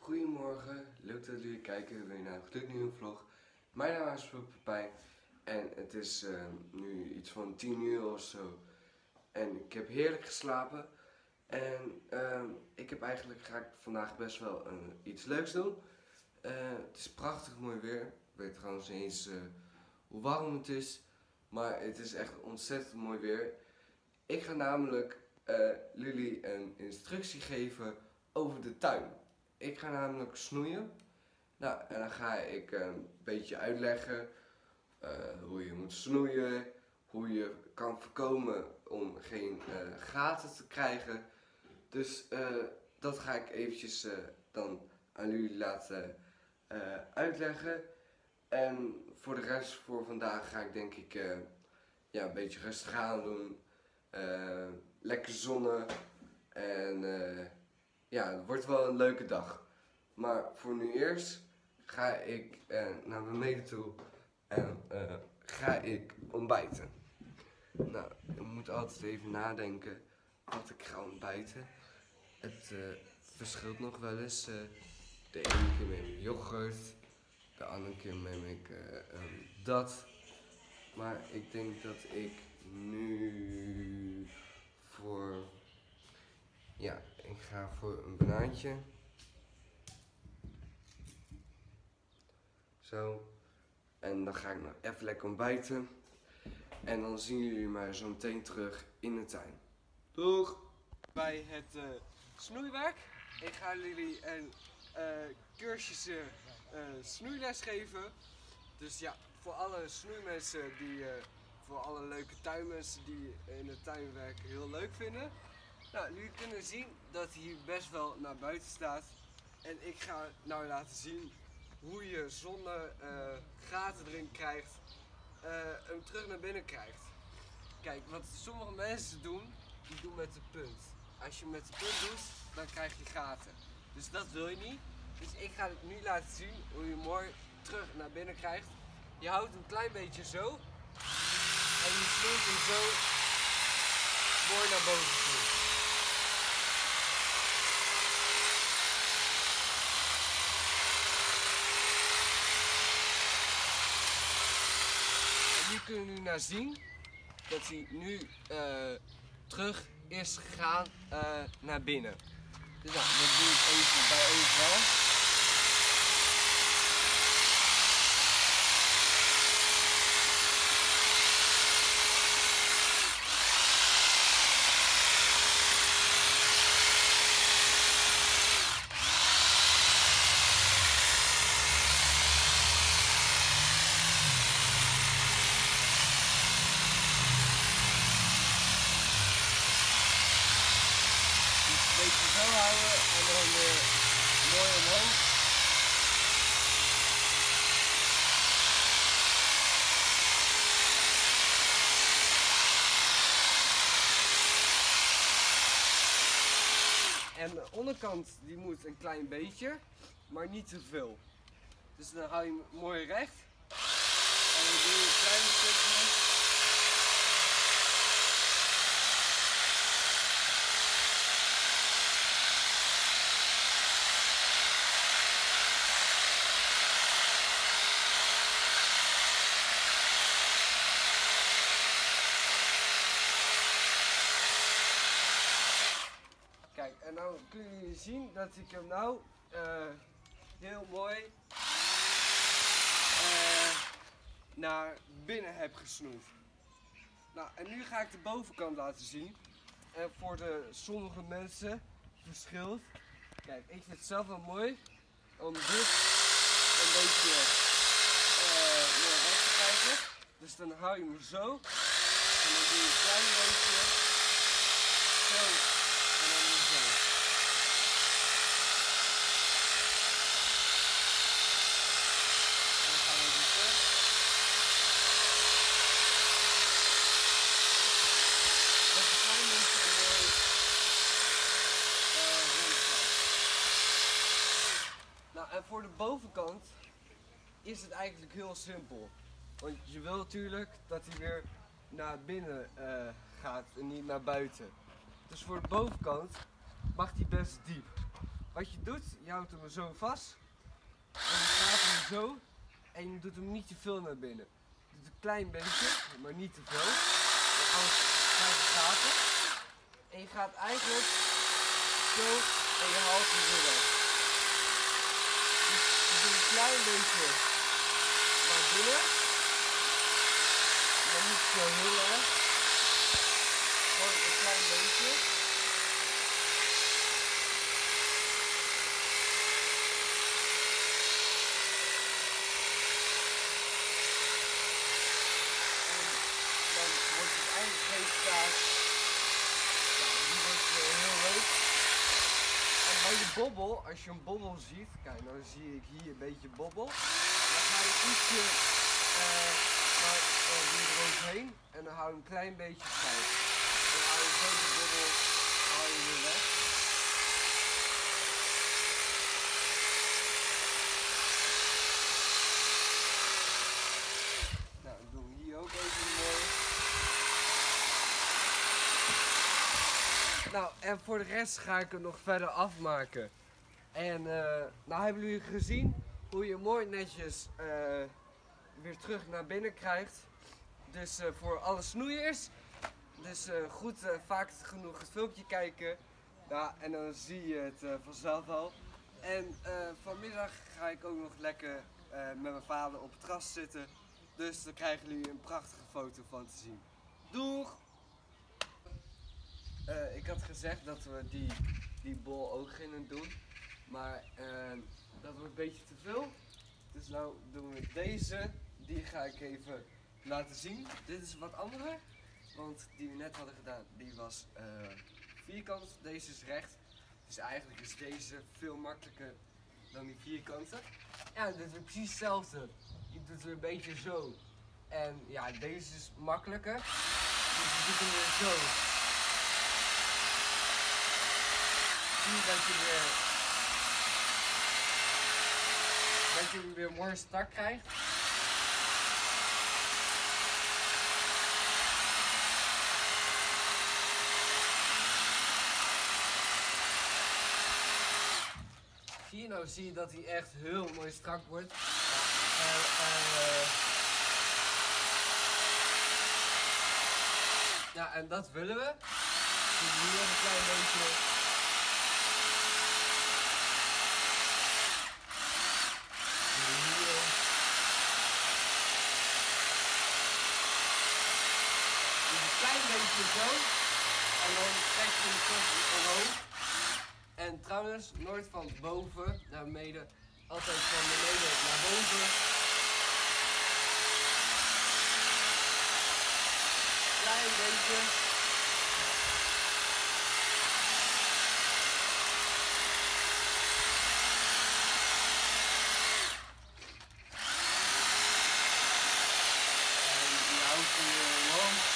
Goedemorgen, leuk dat jullie kijken weer naar een gloednieuwe vlog. Mijn naam is Pepijn en het is nu iets van 10 uur of zo. En ik heb heerlijk geslapen en ga ik vandaag best wel iets leuks doen. Het is prachtig mooi weer. Ik weet trouwens niet eens hoe warm het is, maar het is echt ontzettend mooi weer. Ik ga namelijk jullie een instructie geven over de tuin. Ik ga namelijk snoeien. Nou, en dan ga ik een beetje uitleggen hoe je moet snoeien, hoe je kan voorkomen om geen gaten te krijgen. Dus dat ga ik eventjes dan aan jullie laten uitleggen. En voor de rest voor vandaag ga ik denk ik een beetje rustig aan doen. Lekker zonnen en het wordt wel een leuke dag. Maar voor nu eerst ga ik naar beneden toe en ga ik ontbijten. Nou, ik moet altijd even nadenken wat ik ga ontbijten. Het verschilt nog wel eens. De ene keer neem ik yoghurt, de andere keer neem ik dat. Maar ik denk dat ik nu ik ga voor een banaantje. Zo. En dan ga ik nog even lekker ontbijten. En dan zien jullie mij zo meteen terug in de tuin. Doeg! Bij het snoeiwerk. Ik ga jullie een cursus snoeiles geven. Dus ja, voor alle snoeimensen voor alle leuke tuinmensen die in het tuinwerk heel leuk vinden. Nou, jullie kunnen zien dat hij hier best wel naar buiten staat. En ik ga nou laten zien hoe je zonder gaten erin krijgt, hem terug naar binnen krijgt. Kijk, wat sommige mensen doen, die doen met de punt. Als je met de punt doet, dan krijg je gaten. Dus dat wil je niet. Dus ik ga het nu laten zien hoe je mooi terug naar binnen krijgt. Je houdt een klein beetje zo. En je snoeit hem zo mooi naar boven toe. Hier kunnen we nu naar zien dat hij nu terug is gegaan naar binnen. Dus nou, dat doe ik even bij overal. Een beetje zo houden en dan weer mooi omhoog. En de onderkant die moet een klein beetje, maar niet te veel. Dus dan hou je hem mooi recht. En dan doe je een klein stukje. Kijk, en nou kunnen jullie zien dat ik hem nou heel mooi naar binnen heb gesnoeid. Nou, en nu ga ik de bovenkant laten zien. En voor sommige mensen verschilt. Kijk, ik vind het zelf wel mooi om dit een beetje naar rechts te krijgen. Dus dan hou je hem zo. En dan doe je een klein beetje zo. En dan weer zo. En dan gaan we weer terug. Dat is een klein beetje mooi rondgaan. Nou, en voor de bovenkant is het eigenlijk heel simpel. Want je wil natuurlijk dat hij weer naar binnen gaat en niet naar buiten. Dus voor de bovenkant mag die best diep. Wat je doet, je houdt hem zo vast. En je gaat hem zo. En je doet hem niet te veel naar binnen. Je doet een klein beetje, maar niet te veel. Want anders gaat het gaten. En je gaat eigenlijk zo en je haalt hem weer weg. Dus je doet een klein beetje naar binnen. Maar niet zo heel erg. Gewoon een klein beetje. Resultaat. Ja, die wordt heel leuk. En bij de bobbel, als je een bobbel ziet, kijk nou zie ik hier een beetje bobbel. Dan ga je ietsje weer eroverheen en dan hou je een klein beetje schuif. Dan hou je zo de bobbel weer weg. Nou, dan doen we hier ook even mooi. Nou, en voor de rest ga ik het nog verder afmaken. En nou hebben jullie gezien hoe je mooi netjes weer terug naar binnen krijgt. Dus voor alle snoeiers. Dus goed vaak genoeg het filmpje kijken. Ja, en dan zie je het vanzelf al. En vanmiddag ga ik ook nog lekker met mijn vader op het terras zitten. Dus dan krijgen jullie een prachtige foto van te zien. Doeg! Ik had gezegd dat we die bol ook gingen doen, maar dat wordt een beetje te veel. Dus nou doen we deze, die ga ik even laten zien. Dit is wat andere, want die we net hadden gedaan, die was vierkant, deze is recht. Dus eigenlijk is deze veel makkelijker dan die vierkanten. Ja, dit is precies hetzelfde. Je doet het een beetje zo. En ja, deze is makkelijker. Dus je doet hem weer zo. Dat je weer mooi strak krijgt. Zie je dat hij echt heel mooi strak wordt. Ja, en dat willen we. Dus hier een klein beetje. Zo. En dan trek je de kop omhoog. En trouwens, nooit van boven naar beneden, altijd van beneden naar boven. Klein beetje. En die houdt je omhoog.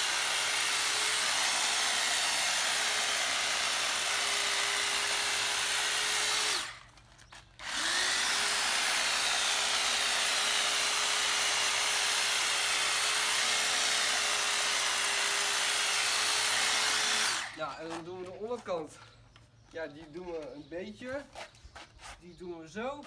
Ja, en dan doen we de onderkant. Ja, die doen we een beetje. Die doen we zo.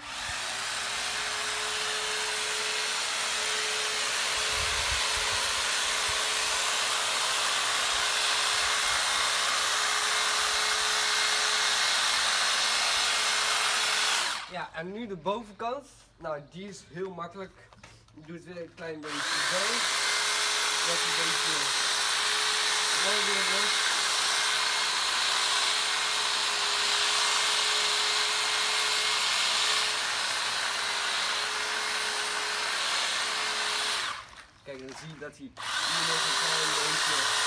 Ja, en nu de bovenkant. Nou, die is heel makkelijk. Je doet weer een klein beetje zo. Dat een beetje mooi weer wordt. Kijk, dan zie je dat hij hier nog een klein beetje.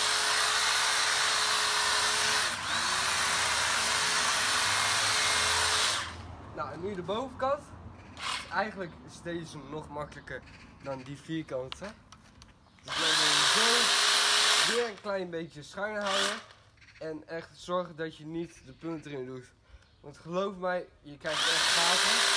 Nou, en nu de bovenkant. Eigenlijk is deze nog makkelijker dan die vierkanten. Dus dan doe je zo weer een klein beetje schuin houden. En echt zorgen dat je niet de punt erin doet. Want geloof mij, je krijgt echt gaten.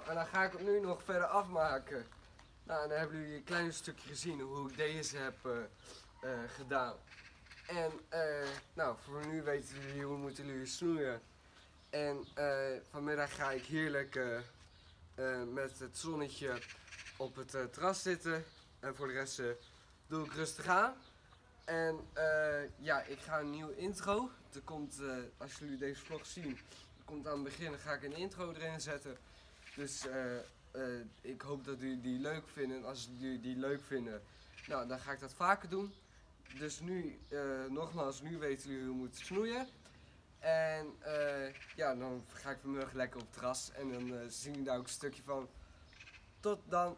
En dan ga ik het nu nog verder afmaken. Nou, en dan hebben jullie een klein stukje gezien hoe ik deze heb gedaan. En nou, voor nu weten jullie hoe moeten jullie snoeien. En vanmiddag ga ik heerlijk met het zonnetje op het terras zitten. En voor de rest doe ik rustig aan. En ja, ik ga een nieuwe intro. Er komt, als jullie deze vlog zien, er komt aan het begin, ga ik een intro erin zetten. Dus ik hoop dat jullie die leuk vinden. Als jullie die leuk vinden, nou, dan ga ik dat vaker doen. Dus nu, nogmaals, nu weten jullie hoe je moet snoeien. En ja, dan ga ik vanmiddag lekker op het terras en dan zien jullie daar ook een stukje van. Tot dan!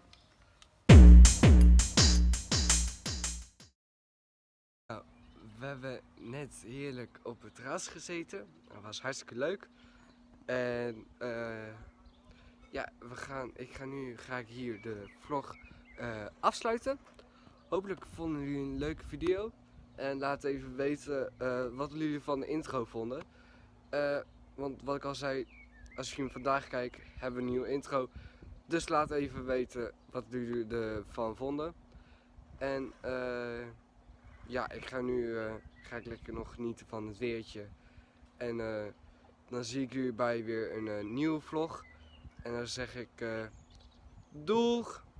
Nou, we hebben net heerlijk op het terras gezeten. Dat was hartstikke leuk. En ja, ga ik hier de vlog afsluiten. Hopelijk vonden jullie een leuke video. En laat even weten wat jullie van de intro vonden. Want wat ik al zei, als je hem vandaag kijkt, hebben we een nieuwe intro. Dus laat even weten wat jullie ervan vonden. En ja, ik ga nu lekker nog genieten van het weertje. En dan zie ik jullie bij weer een nieuwe vlog. En dan zeg ik doeg!